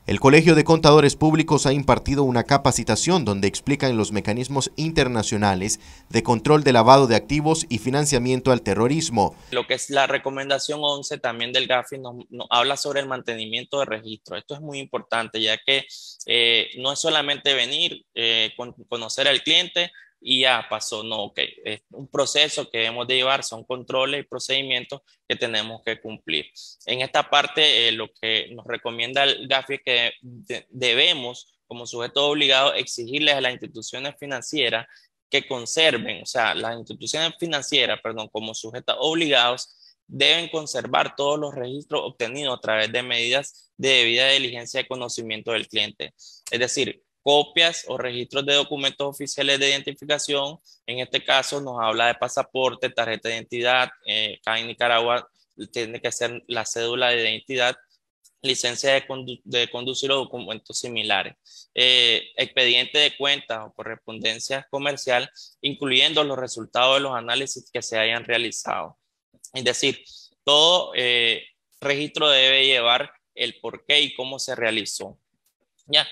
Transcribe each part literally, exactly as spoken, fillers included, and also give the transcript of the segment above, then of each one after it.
El Colegio de Contadores Públicos ha impartido una capacitación donde explican los mecanismos internacionales de control de lavado de activos y financiamiento al terrorismo. Lo que es la recomendación once también del GAFI nos, nos habla sobre el mantenimiento de registro. Esto es muy importante, ya que eh, no es solamente venir, eh, con, conocer al cliente y ya pasó. No, ok, es un proceso que debemos de llevar, son controles y procedimientos que tenemos que cumplir. En esta parte, eh, lo que nos recomienda el GAFI es que de, debemos, como sujeto obligado, exigirles a las instituciones financieras que conserven, o sea, las instituciones financieras, perdón, como sujetos obligados, deben conservar todos los registros obtenidos a través de medidas de debida diligencia de conocimiento del cliente. Es decir, copias o registros de documentos oficiales de identificación. En este caso nos habla de pasaporte, tarjeta de identidad. Eh, acá en Nicaragua tiene que ser la cédula de identidad, licencia de, condu de conducir o documentos similares, eh, expediente de cuentas o correspondencia comercial, incluyendo los resultados de los análisis que se hayan realizado. Es decir, todo eh, registro debe llevar el por qué y cómo se realizó. Ya,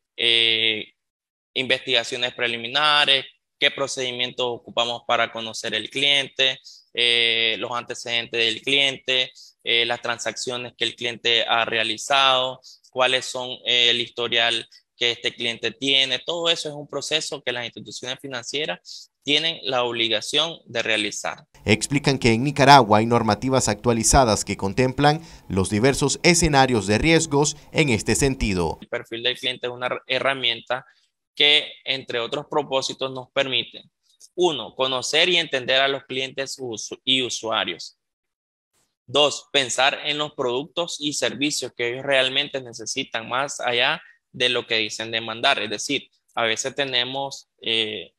eh, investigaciones preliminares, qué procedimientos ocupamos para conocer el cliente, eh, los antecedentes del cliente, eh, las transacciones que el cliente ha realizado, cuáles son eh, el historial que este cliente tiene. Todo eso es un proceso que las instituciones financieras tienen la obligación de realizar. Explican que en Nicaragua hay normativas actualizadas que contemplan los diversos escenarios de riesgos en este sentido. El perfil del cliente es una herramienta que, entre otros propósitos, nos permite, uno, conocer y entender a los clientes y usuarios. Dos, pensar en los productos y servicios que ellos realmente necesitan más allá de lo que dicen demandar. Es decir, a veces tenemos eh,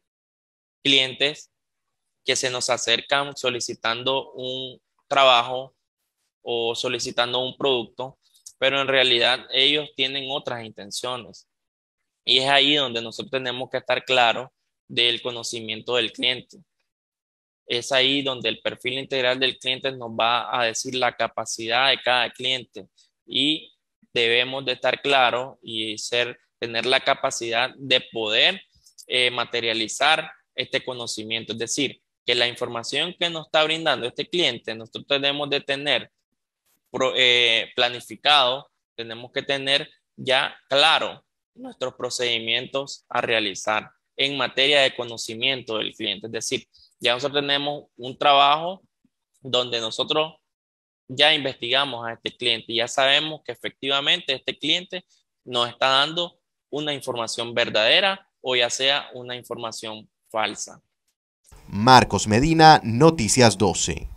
clientes que se nos acercan solicitando un trabajo o solicitando un producto, pero en realidad ellos tienen otras intenciones. Y es ahí donde nosotros tenemos que estar claros del conocimiento del cliente. Es ahí donde el perfil integral del cliente nos va a decir la capacidad de cada cliente y debemos de estar claros y ser, tener la capacidad de poder eh, materializar este conocimiento. Es decir, que la información que nos está brindando este cliente, nosotros tenemos de tener pro, eh, planificado, tenemos que tener ya claro nuestros procedimientos a realizar en materia de conocimiento del cliente. Es decir, ya nosotros tenemos un trabajo donde nosotros ya investigamos a este cliente y ya sabemos que efectivamente este cliente nos está dando una información verdadera o ya sea una información falsa. Marcos Medina, Noticias doce.